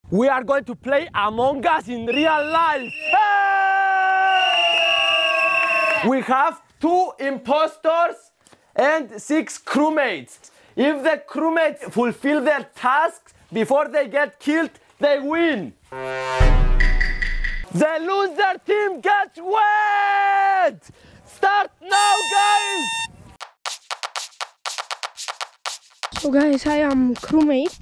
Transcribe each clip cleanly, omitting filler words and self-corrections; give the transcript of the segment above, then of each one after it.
We are going to play Among Us in real life. Hey! We have 2 impostors and 6 crewmates. If the crewmates fulfill their tasks before they get killed, they win. The loser team gets wet! Start now, guys! So guys, I am crewmate.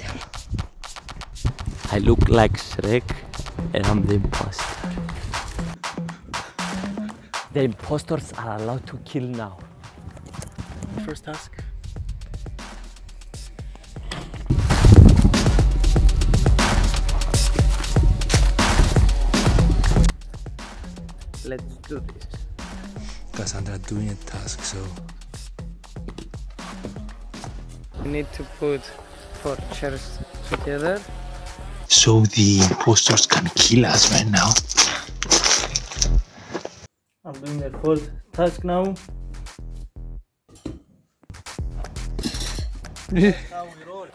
I look like Shrek and I'm the imposter. The impostors are allowed to kill now. First task. Let's do this. Cassandra doing a task, so We need to put 4 chairs together. so the imposters can kill us right now. I'm doing the fourth task now. Now we roll.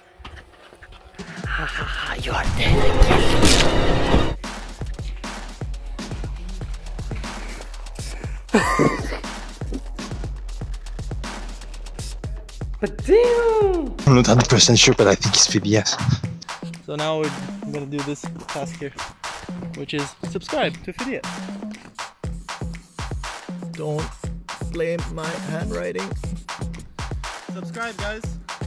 You are dead. But damn! I'm not 100% sure, but I think it's Phidias. So now we're gonna do this task here, which is subscribe to Phidias. Don't blame my handwriting. Subscribe, guys.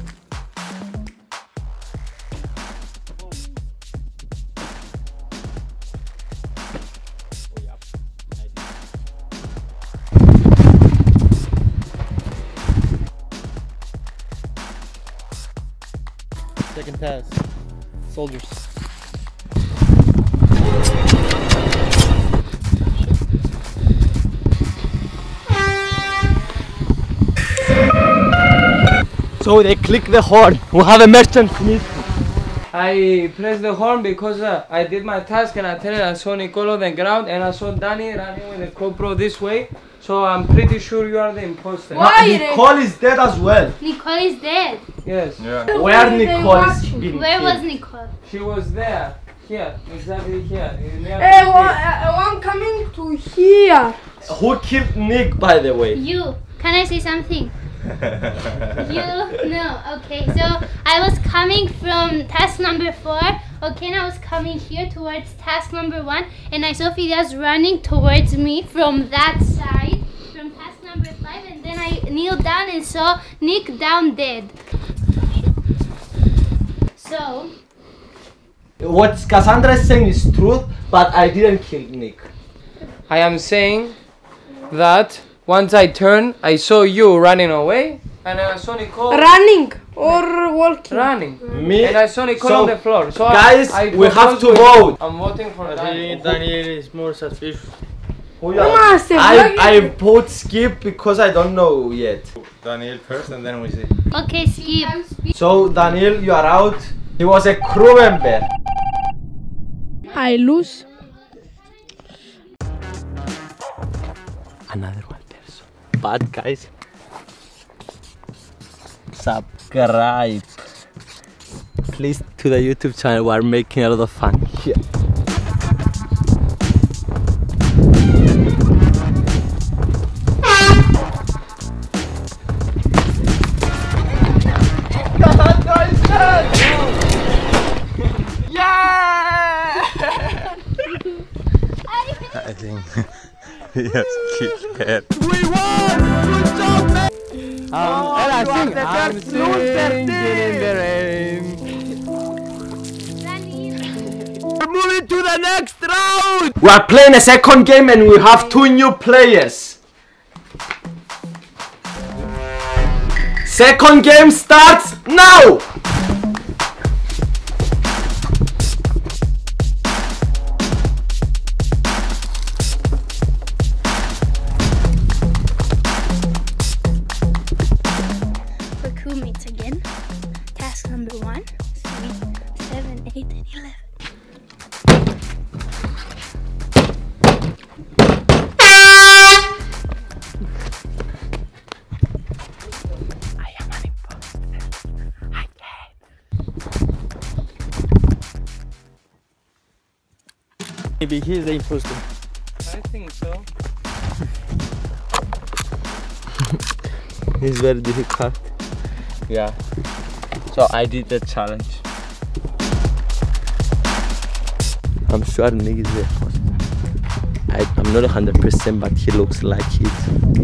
Second task, soldiers. So they click the horn. We have a merchant meeting. I pressed the horn because I did my task and I saw Nicole on the ground and I saw Danny running with the GoPro this way. So I'm pretty sure you are the imposter. Why? Nicole is dead as well. Nicole is dead. Yes. Where Nicole is being Where was killed? Nicole? She was there. Here. Exactly here. Near Hey, the I'm coming to here. Who killed Nick, by the way? You. Can I say something? You? No. Okay. So I was coming from task number 4. Okay, and I was coming here towards task number 1, and I saw Phidias running towards me from that side, from task number 5, and then I kneeled down and saw Nick down dead. So What Cassandra is saying is truth, but I didn't kill Nick. I am saying that once I turned, I saw you running away and I saw Nicole Running or walking? running. Me? And I saw Nicole So, on the floor. So guys, I we have proposed to with- vote. I'm voting for Danny. Daniel is more suspicious. I vote skip because I don't know yet. Daniel first and then we see. okay, skip. So Daniel, you are out. He was a crew member. I lose. Another one person. But guys, subscribe please to the YouTube channel. We are making a lot of fun here. I think yes, keep it. We won! Good job, man! And I think I'm singing in the rain. We're moving to the next round! We are playing a second game and we have 2 new players. Second game starts now! We're crewmates again. Task number 1, 3, 7, 8, and 11. I am an imposter. I can't. Maybe he's the imposter. I think so. It's very difficult. Yeah. So I did the challenge. I'm sure Nick is the imposter. I'm not 100%, but he looks like it.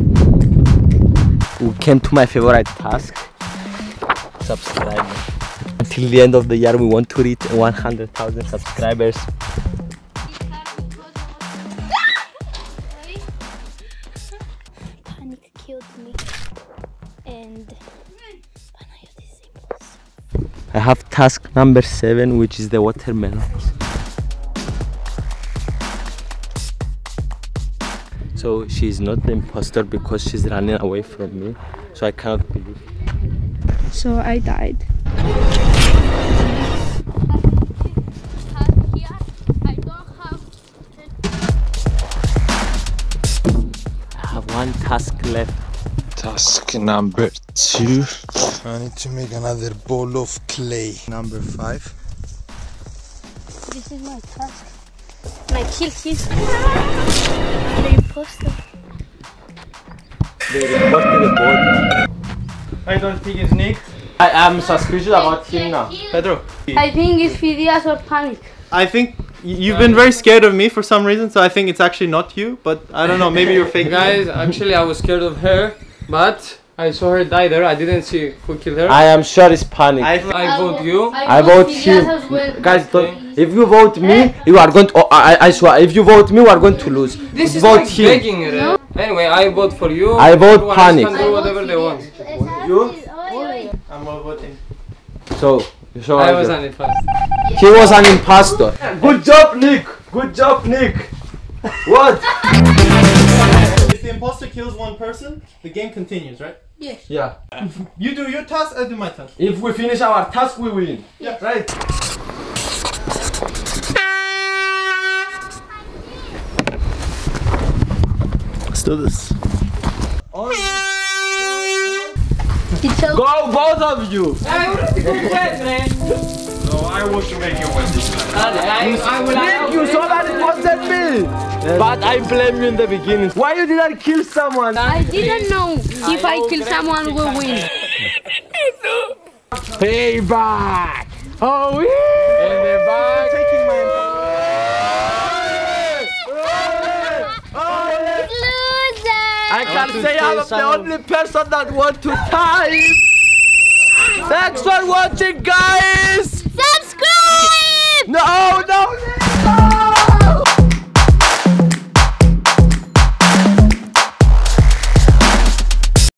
We came to my favorite task. Subscribe. Until the end of the year, we want to reach 100,000 subscribers. Panic killed me. And I have task number 7, which is the watermelons. So she's not the imposter because she's running away from me. So I cannot believe it. So I died. I have one task left. Task number 2. I need to make another ball of clay. Number 5. this is my task. And I kill his the imposter. They reported the body. I don't think it's Nick. I am suspicious about him now. Pedro. I think it's Phidias or Panic. I think you've been very scared of me for some reason, so I think it's actually not you, but I don't know, maybe you're fake. Guys, actually I was scared of her, but I saw her die there. I didn't see who killed her. I am sure it's Panic. I vote you. I vote him. Guys, don't, if you vote me, you are going to. Oh, I swear, if you vote me, we are going to lose. This is vote like him. begging her. No? Anyway, I vote for you. I vote Everyone else Panic. can do whatever they want. You? I'm all voting. So I was on it first. he was an imposter. Good job, Nick. Good job, Nick. What? If the imposter kills one person, the game continues, right? Yeah. You do your task, I do my task. If we finish our task, we win. Yeah. Right. Let's do this. Go, both of you. I already complained, man. No, I want to make you win this time. Nick, you saw that it wasn't me. But I blame you in the beginning. Why you didn't kill someone? I didn't know if I kill someone will win. Payback. Oh yeah. And they're back. Taking my I can say I'm the only person that want to time. Thanks for watching, guys. Subscribe! No.